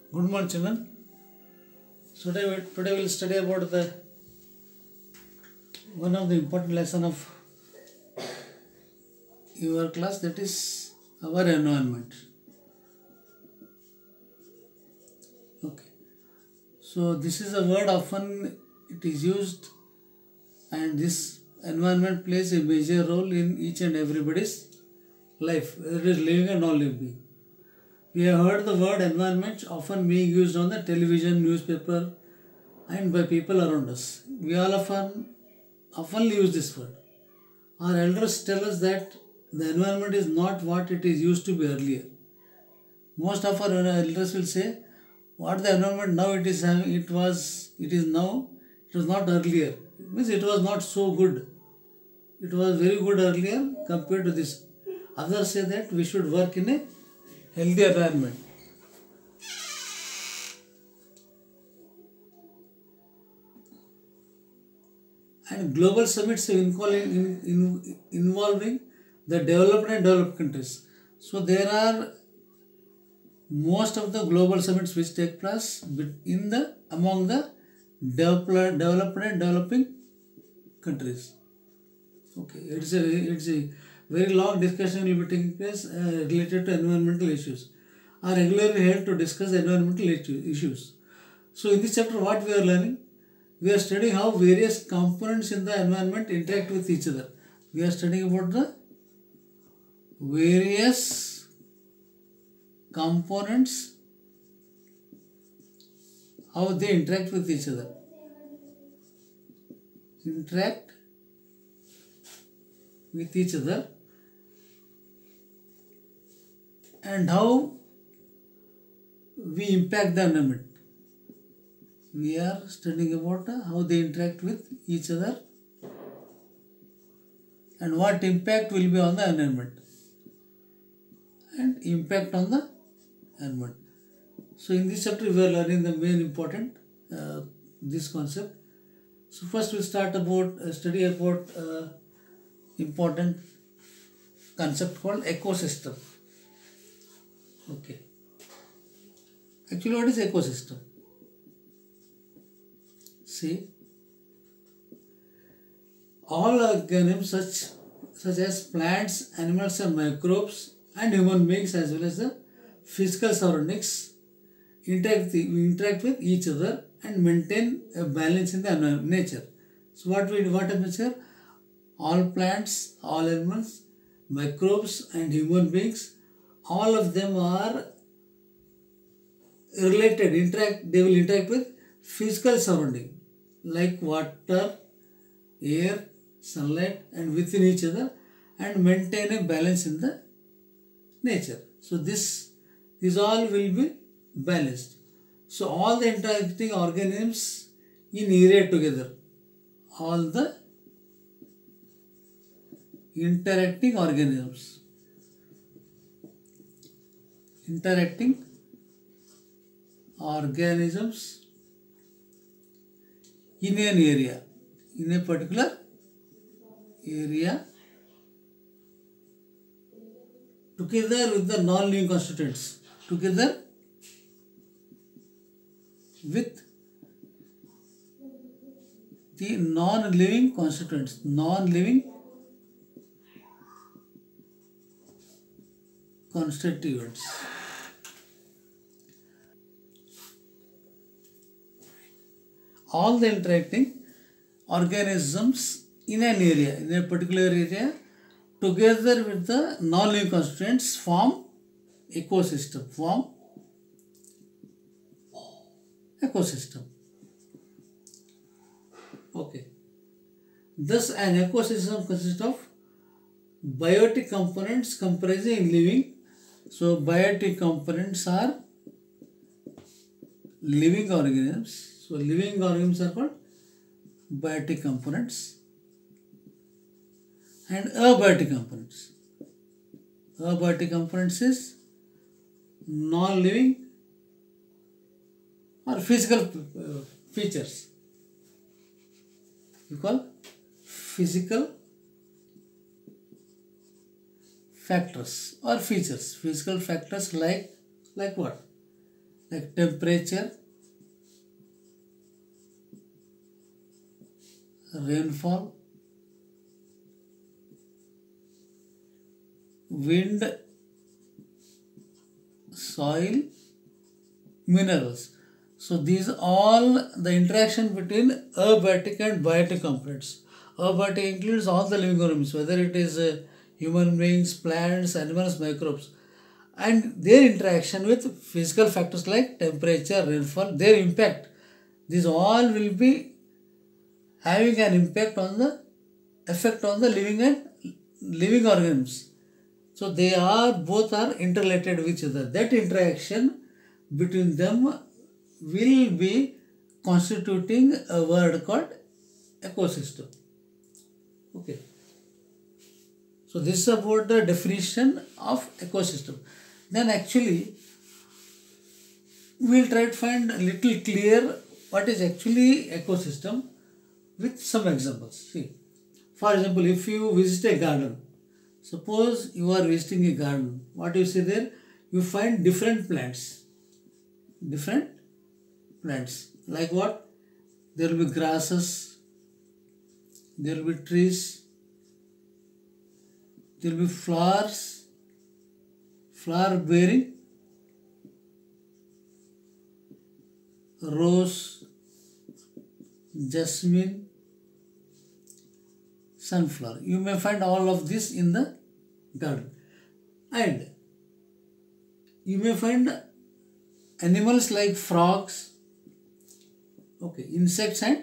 Good morning, children. So today we will study about the one of the important lesson of your class, that is our environment. Okay. So this is a word often it is used, and this environment plays a major role in each and everybody's life, whether it is living or non-living. We have heard the word environment often being used on the television, newspaper, and by people around us. We all often use this word. Our elders tell us that the environment is not what it is used to be earlier. Most of our elders will say, what the environment now it is having, it is now, it was not earlier. It means it was not so good. It was very good earlier compared to this. Others say that we should work in a healthy environment. And global summits involving the developed and developed countries. So there are most of the global summits which take place among the developed and developing countries. Okay, it's a very long discussion will be taking place related to environmental issues. Are regularly held to discuss environmental issues. So in this chapter, what we are learning? We are studying how various components in the environment interact with each other. We are studying about the various components, how they interact with each other. Interact with each other and how we impact the environment. We are studying about how they interact with each other and what impact will be on the environment and impact on the environment. So in this chapter we are learning the main important this concept. So first we start study about important concept called ecosystem. Okay. Actually, what is ecosystem? See, all organisms such as plants, animals and microbes and human beings as well as the physical surroundings interact with each other and maintain a balance in the nature. So what happens here? All plants, all animals, microbes and human beings, all of them are related, they will interact with physical surrounding like water, air, sunlight and within each other and maintain a balance in the nature. So these all will be balanced. So all the interacting organisms in area together, all the interacting organisms in an area, in a particular area, together with the non-living constituents, together with the non-living constituents, all the interacting organisms in an area, in a particular area, together with the non-living constituents form ecosystem. Okay. Thus, an ecosystem consists of biotic components comprising living. So, biotic components are living organisms. So, living organisms are called biotic components and abiotic components. Abiotic components is non-living or physical features. We call physical factors or features. Physical factors like what? like temperature, rainfall, wind, soil, minerals. So these all the interaction between abiotic and biotic components. Abiotic includes all the living organisms, whether it is human beings, plants, animals, microbes, and their interaction with physical factors like temperature, rainfall, their impact. These all will be having an impact on the effect on the living organisms. So they are both are interrelated with each other. That interaction between them will be constituting a word called ecosystem. Okay. So this is about the definition of ecosystem. Then actually we will try to find a little clear what is actually ecosystem with some examples. See, for example, if you visit a garden, suppose you are visiting a garden, what you see there? You find different plants. Different plants. Like what? There will be grasses, there will be trees, there will be flowers, flower bearing, rose, jasmine, sunflower. You may find all of this in the garden. And you may find animals like frogs, okay, insects and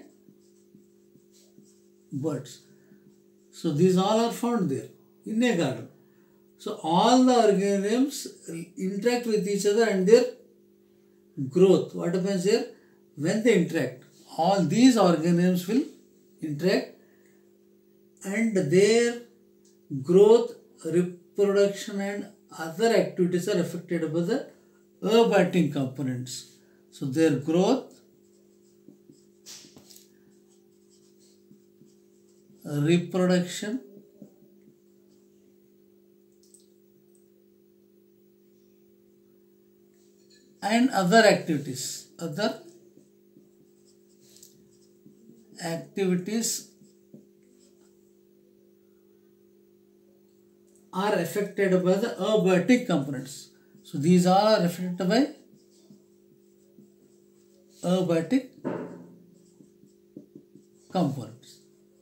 birds. So these all are found there in a garden. So all the organisms interact with each other and their growth. What happens here? When they interact, all these organisms will interact and their growth, reproduction and other activities are affected by the abiotic components. So their growth, reproduction and other activities are affected by the abiotic components. So these all are affected by abiotic components.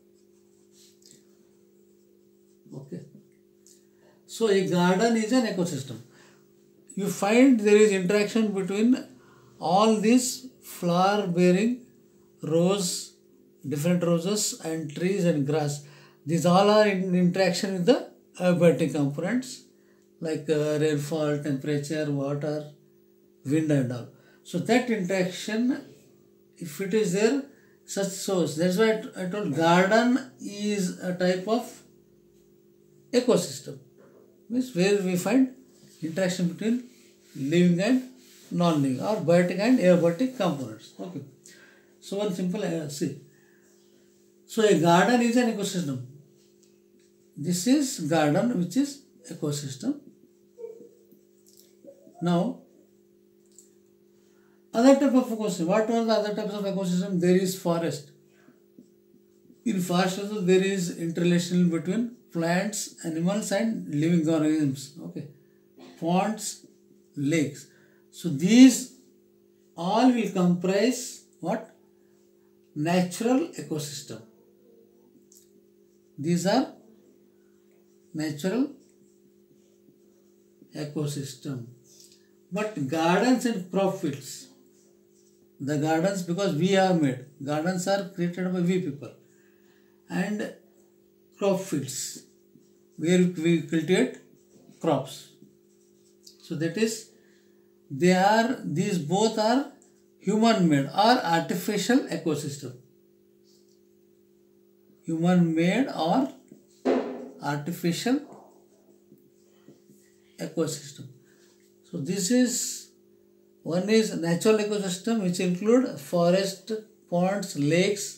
Okay. So a garden is an ecosystem. You find there is interaction between all these flower bearing different roses and trees and grass. These all are in interaction with the abiotic components like rainfall, temperature, water, wind and all. So that interaction, if it is there, such source. That's why I told garden is a type of ecosystem, means where we find interaction between living and non-living or biotic and abiotic components. Okay. So one simple see. So a garden is an ecosystem. This is garden which is ecosystem. Now other type of ecosystem. What are the other types of ecosystem? There is forest. In forest also there is interrelation between plants, animals and living organisms. Okay. Ponds, lakes. So these all will comprise what? Natural ecosystem. These are natural ecosystem. But gardens and crop fields, the gardens, because we have made, gardens are created by we people, and crop fields where we cultivate crops. So that is, these both are human made or artificial ecosystem. Human made or artificial ecosystem. So this is, one is natural ecosystem which include forest, ponds, lakes,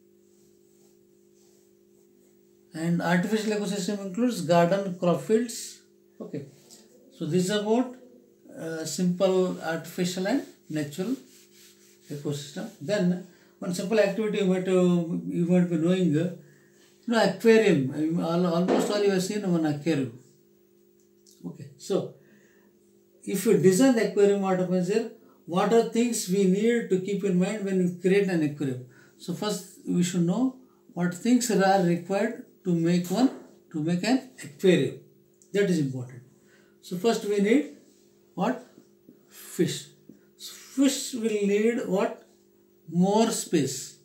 and artificial ecosystem includes garden, crop fields. Okay. So this is about simple artificial and natural ecosystem. Then one simple activity you might be knowing, aquarium. Almost all you have seen one aquarium. Okay, so if you design the aquarium, what happens here? What are things we need to keep in mind when you create an aquarium? So first we should know what things are required to make an aquarium. That is important. So first we need what? Fish. So fish will need what? More space.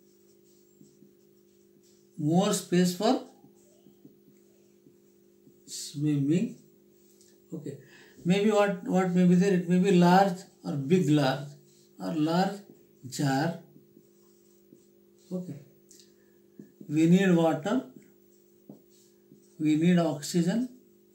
More space for swimming. Okay. Maybe what may be there? It may be large or big large or large jar. Okay. We need water. We need oxygen.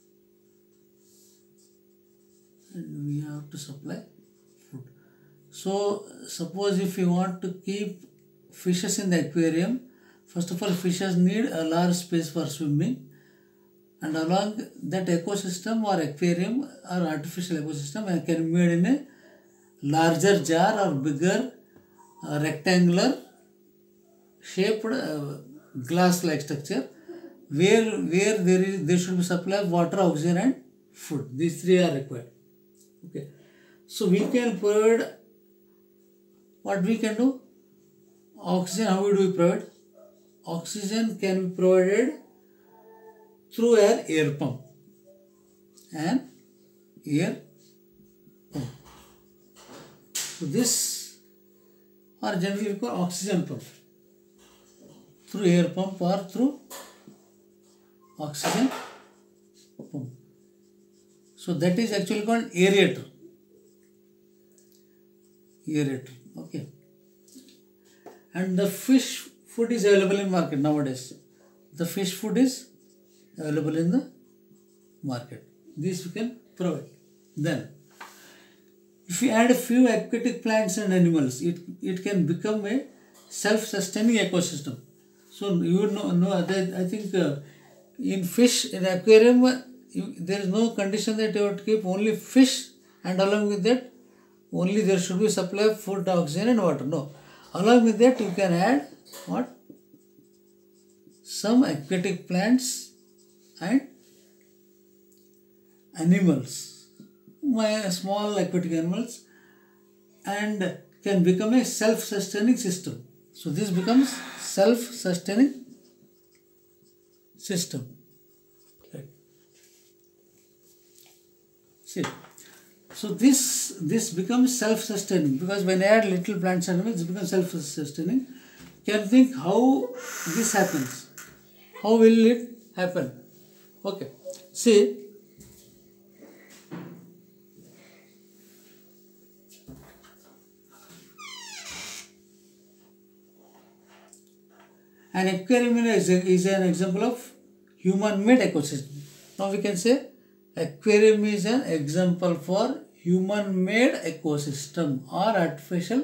And we have to supply food. So suppose if you want to keep fishes in the aquarium, first of all, fishes need a large space for swimming, and along that ecosystem or aquarium or artificial ecosystem can be made in a larger jar or bigger rectangular shaped glass-like structure where there should be supply of water, oxygen and food. These three are required. Okay, so we can provide what we can do. Oxygen, how do we provide? Oxygen can be provided through an air pump. So this are generally called oxygen pump. Through air pump or through oxygen pump. So that is actually called aerator. Aerator. Okay. And the fish food is available in market nowadays. The fish food is available in the market. This we can provide. Then, if we add a few aquatic plants and animals, it can become a self-sustaining ecosystem. So you know I think in fish, in aquarium, there is no condition that you have to keep only fish, and along with that, only there should be supply of food, oxygen and water. No. Along with that, you can add what? Some aquatic plants and animals, small aquatic animals, and can become a self-sustaining system. So this becomes self-sustaining system. Right. See, so this becomes self-sustaining because when I add little plants and animals, it becomes self-sustaining. Can you think how this happens? How will it happen? Okay. See, an aquarium is an example of human-made ecosystem. Now we can say aquarium is an example for human-made ecosystem or artificial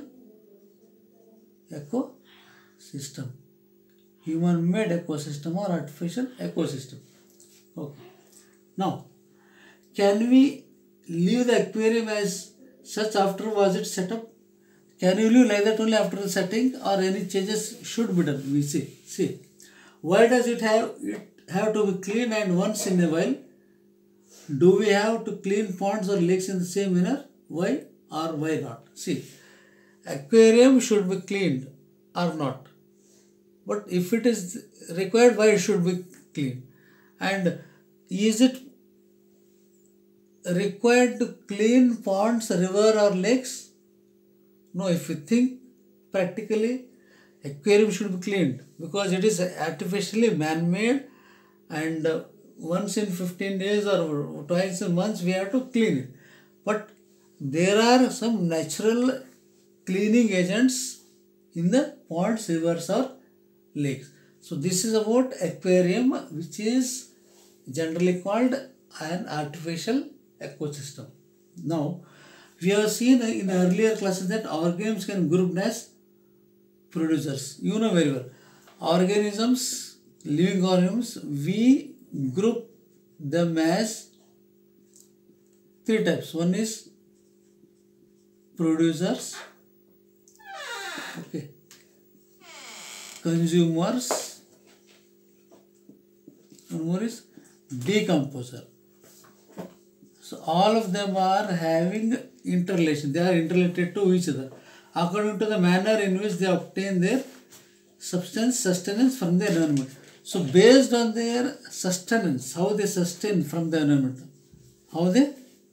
ecosystem. Human-made ecosystem or artificial ecosystem. Okay. Now, can we leave the aquarium as such after was it set up? Can you leave like that only after the setting, or any changes should be done? We see. Why does it have to be cleaned and once in a while? Do we have to clean ponds or lakes in the same manner? Why or why not? See, aquarium should be cleaned or not. But if it is required, why it should be cleaned? And is it required to clean ponds, river or lakes? No, if you think practically, aquarium should be cleaned because it is artificially man-made, and once in 15 days or twice a month we have to clean it. But there are some natural cleaning agents in the ponds, rivers or lakes. So this is about aquarium, which is generally called an artificial ecosystem. Now, we have seen in earlier classes that organisms can be grouped as producers. You know very well. Organisms, living organisms, we group them as three types. One is producers, okay, consumers, and more is decomposer. So all of them are having interrelation. They are interrelated to each other according to the manner in which they obtain their sustenance from the environment. So based on their sustenance, how they sustain from the environment, how they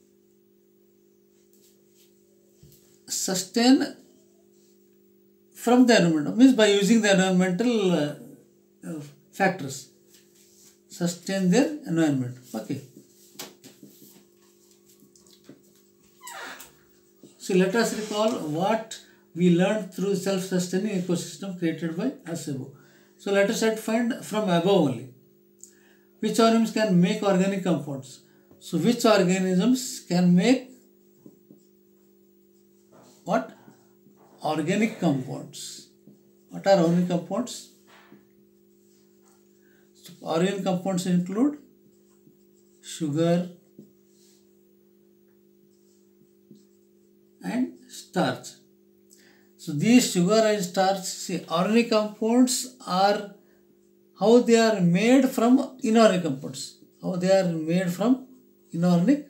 sustain from the environment, means by using the environmental factors, sustain their environment. Okay. So let us recall what we learned through self-sustaining ecosystem created by us above. So let us find from above only. Which organisms can make organic compounds? So which organisms can make what? Organic compounds. What are organic compounds? So organic compounds include sugar and starch. So these sugar and starch, see, organic compounds are how they are made from inorganic compounds. How they are made from inorganic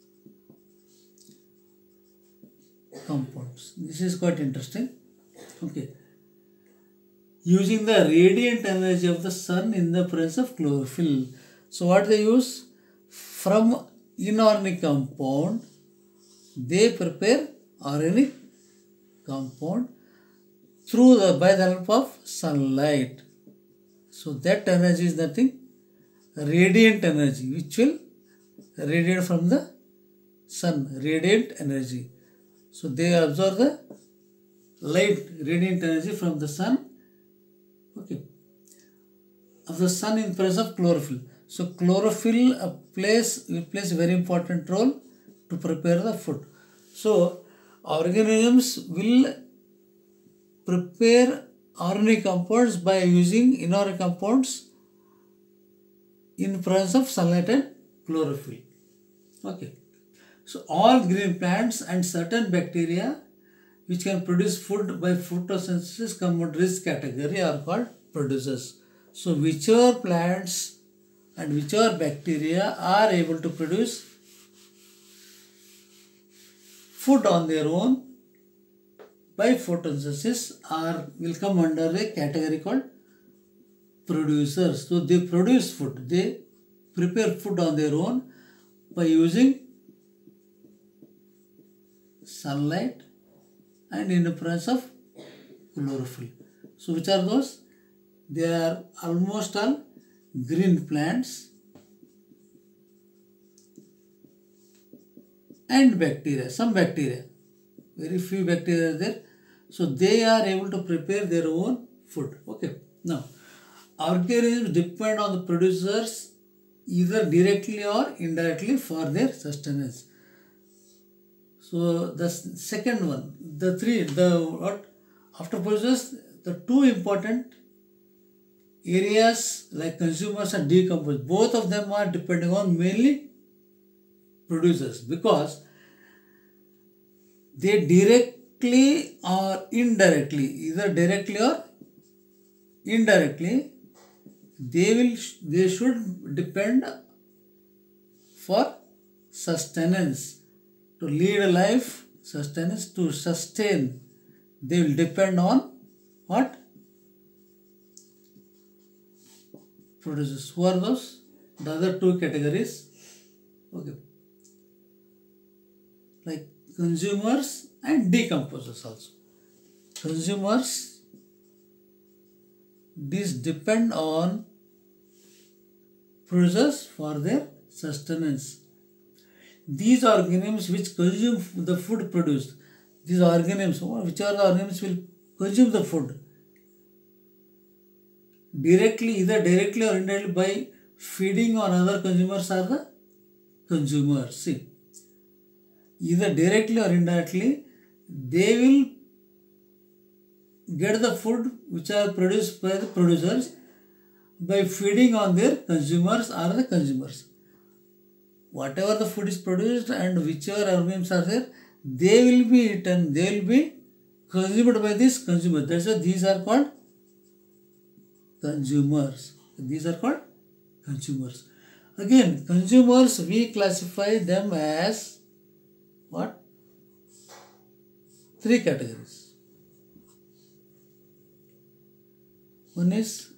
compounds. This is quite interesting. Okay. Using the radiant energy of the sun in the presence of chlorophyll. So what they use? From inorganic compound, they prepare organic compound by the help of sunlight. So that energy is nothing, radiant energy, which will radiate from the sun, radiant energy. So they absorb the light, radiant energy from the sun, okay, of the sun in presence of chlorophyll. So chlorophyll plays a very important role to prepare the food. So organisms will prepare organic compounds by using inorganic compounds in presence of sunlight and chlorophyll. Okay. So all green plants and certain bacteria which can produce food by photosynthesis come under this category are called producers. So whichever plants and whichever bacteria are able to produce food on their own by photosynthesis will come under a category called producers. So they produce food, they prepare food on their own by using sunlight and in the presence of chlorophyll. So which are those? They are almost all green plants and bacteria, some bacteria, very few bacteria are there. So they are able to prepare their own food. Okay. Now, organisms depend on the producers either directly or indirectly for their sustenance. So the second one, after producers, the two important areas like consumers and decomposers, both of them are depending on mainly producers because they directly or indirectly, either directly or indirectly, they should depend for sustenance. To lead a life, sustenance, to sustain, they will depend on what? Producers. Who are those? The other two categories. Okay. Like consumers and decomposers also. Consumers, these depend on producers for their sustenance. These organisms which consume the food produced, these organisms, which are the organisms will consume the food directly, either directly or indirectly by feeding on other consumers are the consumers. See, either directly or indirectly, they will get the food which are produced by the producers by feeding on their consumers or the consumers. whatever the food is produced and whichever earthworms are there, they will be eaten, they will be consumed by this consumer. That's why these are called consumers. These are called consumers. Again, consumers, we classify them as what? Three categories. One is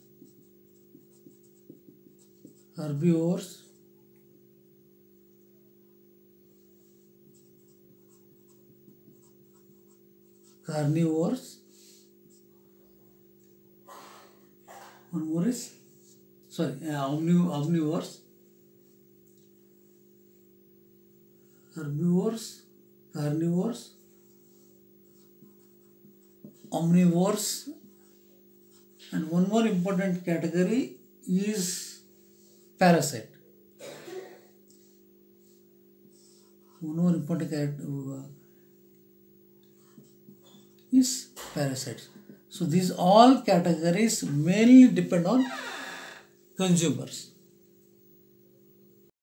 herbivores, carnivores, one more is omnivores, herbivores, carnivores, omnivores, and one more important category is parasite. One more important category is parasites. So these all categories mainly depend on consumers.